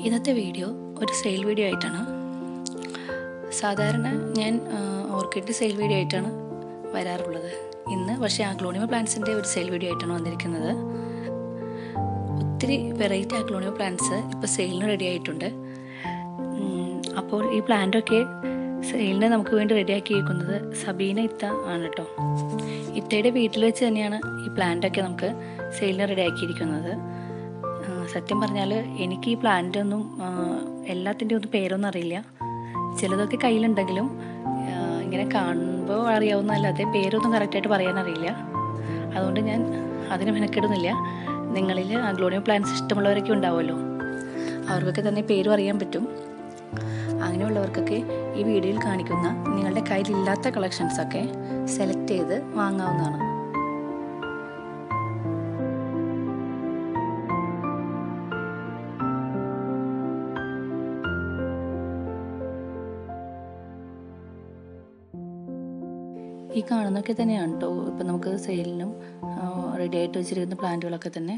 ഇന്നത്തെ വീഡിയോ ഒരു sale video ആയിട്ടാണ്. സാധാരണ ഞാൻ ഓർക്കിഡ് സെയിൽ വീഡിയോ ആയിട്ടാണ് വരാറുള്ളത്. ഇന്ന് പക്ഷേ അഗ്ലോണിമ പ്ലാന്റ്സിൻ്റെ ഒരു സെയിൽ വീഡിയോ ആയിട്ടാണ് വന്നിരിക്കുന്നത്. ഒത്തിരി വെറൈറ്റി അഗ്ലോണിമ പ്ലാന്റ്സ് ഇപ്പോൾ സെയിലിന് റെഡി ആയിട്ടുണ്ട്. അപ്പോൾ ഈ പ്ലാന്റൊക്കെ സെയിലിന് നമുക്ക് വേണ്ടി റെഡിയാക്കിയിരിക്കുന്നത് സബീന ഇത്ത ആണ് കേട്ടോ. ഇത്തയുടെ വീട്ടിൽ വെച്ച് തന്നെയാണ് ഈ പ്ലാന്റൊക്കെ നമുക്ക് സെയിലിന് റെഡിയാക്കിയിരിക്കുന്നത്. സത്യം പറഞ്ഞാൽ എനിക്ക് ഈ പ്ലാന്റൊന്നും എല്ലാത്തിൻ്റെ ഒന്നും പേരൊന്നും അറിയില്ല. ചിലതൊക്കെ കയ്യിലുണ്ടെങ്കിലും ഇങ്ങനെ കാണുമ്പോൾ അറിയാവുന്നതല്ലാതെ പേരൊന്നും കറക്റ്റായിട്ട് പറയാനറിയില്ല. അതുകൊണ്ട് ഞാൻ അതിന് മെനക്കെടുന്നില്ല. നിങ്ങളിൽ അഗ്ലോണിമ പ്ലാന്റ്സ് ഇഷ്ടമുള്ളവരൊക്കെ ഉണ്ടാവുമല്ലോ, അവർക്കൊക്കെ തന്നെ പേരും അറിയാൻ പറ്റും. അങ്ങനെയുള്ളവർക്കൊക്കെ ഈ വീഡിയോയിൽ കാണിക്കുന്ന നിങ്ങളുടെ കയ്യിലില്ലാത്ത കളക്ഷൻസൊക്കെ സെലക്ട് ചെയ്ത് വാങ്ങാവുന്നതാണ്. ഈ കാണുന്നതൊക്കെ തന്നെയാണ് കേട്ടോ ഇപ്പം നമുക്ക് സെയിലിനും റെഡി ആയിട്ട് വെച്ചിരിക്കുന്ന പ്ലാന്റുകളൊക്കെ തന്നെ.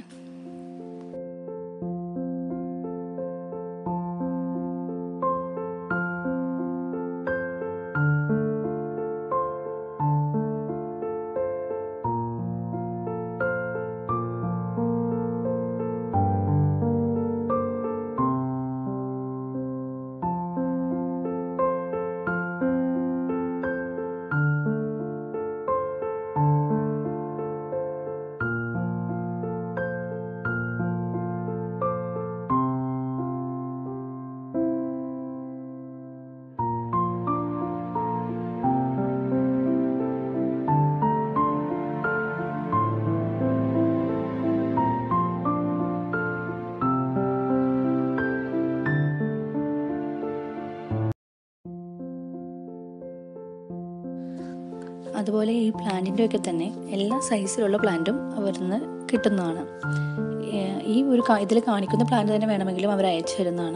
അതുപോലെ ഈ പ്ലാന്റിൻ്റെ ഒക്കെ തന്നെ എല്ലാ സൈസിലുള്ള പ്ലാന്റും അവരിന്ന് കിട്ടുന്നതാണ്. ഈ ഒരു ഇതിൽ കാണിക്കുന്ന പ്ലാന്റ് തന്നെ വേണമെങ്കിലും അവർ അയച്ചു തരുന്നതാണ്.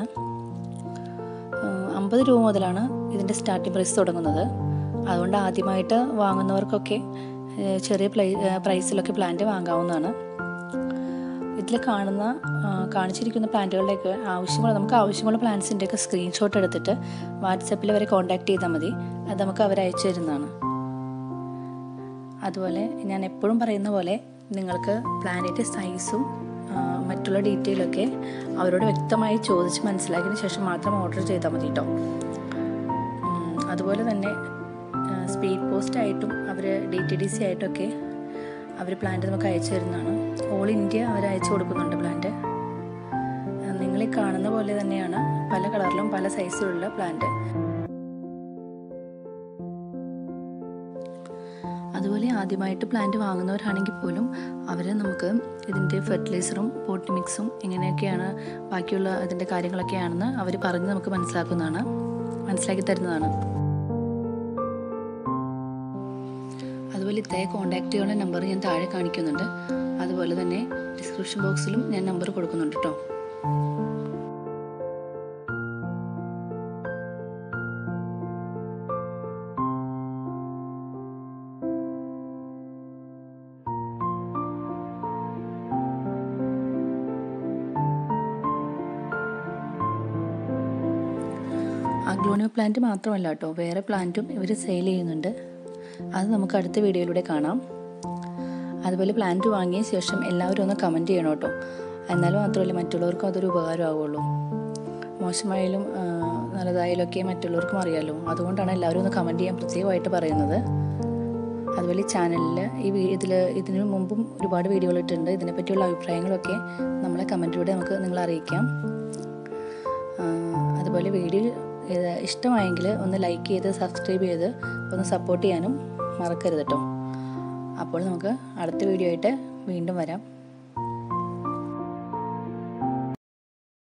50 രൂപ മുതലാണ് ഇതിൻ്റെ സ്റ്റാർട്ടിംഗ് പ്രൈസ് തുടങ്ങുന്നത്. അതുകൊണ്ട് ആദ്യമായിട്ട് വാങ്ങുന്നവർക്കൊക്കെ ചെറിയ പ്രൈസിലൊക്കെ പ്ലാന്റ് വാങ്ങാവുന്നതാണ്. ഇതിൽ കാണിച്ചിരിക്കുന്ന പ്ലാന്റുകളുടെയൊക്കെ നമുക്ക് ആവശ്യമുള്ള പ്ലാന്റ്സിൻ്റെയൊക്കെ സ്ക്രീൻഷോട്ട് എടുത്തിട്ട് വാട്സപ്പിൽ അവരെ കോൺടാക്ട് ചെയ്താൽ മതി. അത് നമുക്ക് അവർ അയച്ചു തരുന്നതാണ്. അതുപോലെ ഞാൻ എപ്പോഴും പറയുന്ന പോലെ നിങ്ങൾക്ക് പ്ലാന്റിൻ്റെ സൈസും മറ്റുള്ള ഡീറ്റെയിലൊക്കെ അവരോട് വ്യക്തമായി ചോദിച്ച് മനസ്സിലാക്കിയതിന് ശേഷം മാത്രം ഓർഡർ ചെയ്താൽ മതി കേട്ടോ. അതുപോലെ തന്നെ സ്പീഡ് പോസ്റ്റ് ആയിട്ടും അവർ DTDC ആയിട്ടൊക്കെ അവർ പ്ലാന്റ് നമുക്ക് അയച്ചു തരുന്നതാണ്. ഓൾ ഇന്ത്യ അവർ അയച്ചു കൊടുക്കുന്നുണ്ട് പ്ലാന്റ്. നിങ്ങൾ ഈ കാണുന്ന പോലെ തന്നെയാണ് പല കളറിലും പല സൈസിലുള്ള പ്ലാന്റ്. അതുപോലെ ആദ്യമായിട്ട് പ്ലാന്റ് വാങ്ങുന്നവരാണെങ്കിൽ പോലും അവർ നമുക്ക് ഇതിൻ്റെ ഫെർട്ടിലൈസറും പോട്ടി മിക്സും എങ്ങനെയൊക്കെയാണ് ബാക്കിയുള്ള ഇതിൻ്റെ കാര്യങ്ങളൊക്കെയാണെന്ന് അവർ പറഞ്ഞ് നമുക്ക് മനസ്സിലാക്കി തരുന്നതാണ്. അതുപോലെ ഇത്തയെ കോൺടാക്ട് ചെയ്യാനുള്ള നമ്പർ ഞാൻ താഴെ കാണിക്കുന്നുണ്ട്. അതുപോലെ തന്നെ ഡിസ്ക്രിപ്ഷൻ ബോക്സിലും ഞാൻ നമ്പർ കൊടുക്കുന്നുണ്ട് കേട്ടോ. അഗ്ലോണിമ പ്ലാന്റ് മാത്രമല്ല കേട്ടോ, വേറെ പ്ലാന്റും ഇവർ സെയിൽ ചെയ്യുന്നുണ്ട്. അത് നമുക്ക് അടുത്ത വീഡിയോയിലൂടെ കാണാം. അതുപോലെ പ്ലാന്റ് വാങ്ങിയ ശേഷം എല്ലാവരും ഒന്ന് കമൻറ്റ് ചെയ്യണം കേട്ടോ. എന്നാലും മാത്രമല്ല മറ്റുള്ളവർക്കും അതൊരു ഉപകാരമാവുള്ളൂ. മോശമായാലും നല്ലതായാലും ഒക്കെ മറ്റുള്ളവർക്കും അറിയാമല്ലോ. അതുകൊണ്ടാണ് എല്ലാവരും ഒന്ന് കമൻറ്റ് ചെയ്യാൻ പ്രത്യേകമായിട്ട് പറയുന്നത്. അതുപോലെ ചാനലിൽ ഇതിനു മുമ്പും ഒരുപാട് വീഡിയോകൾ ഇട്ടിട്ടുണ്ട്. ഇതിനെപ്പറ്റിയുള്ള അഭിപ്രായങ്ങളൊക്കെ നമ്മളെ കമൻറ്റിലൂടെ നിങ്ങൾ അറിയിക്കാം. അതുപോലെ വീഡിയോ ഇഷ്ടമായെങ്കിൽ ഒന്ന് ലൈക്ക് ചെയ്ത് സബ്സ്ക്രൈബ് ചെയ്ത് ഒന്ന് സപ്പോർട്ട് ചെയ്യാനും മറക്കരുത് കേട്ടോ. അപ്പോൾ നമുക്ക് അടുത്ത വീഡിയോ ആയിട്ട് വീണ്ടും വരാം.